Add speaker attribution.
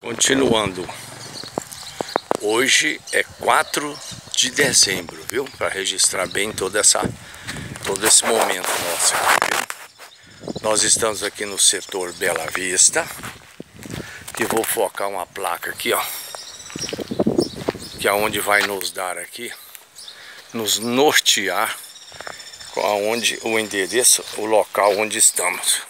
Speaker 1: Continuando, hoje é 4 de dezembro, viu? Para registrar bem todo esse momento nosso aqui, viu? Nós estamos aqui no setor Bela Vista, que vou focar uma placa aqui, ó, que é onde vai nos dar aqui, nos nortear aonde o endereço, o local onde estamos.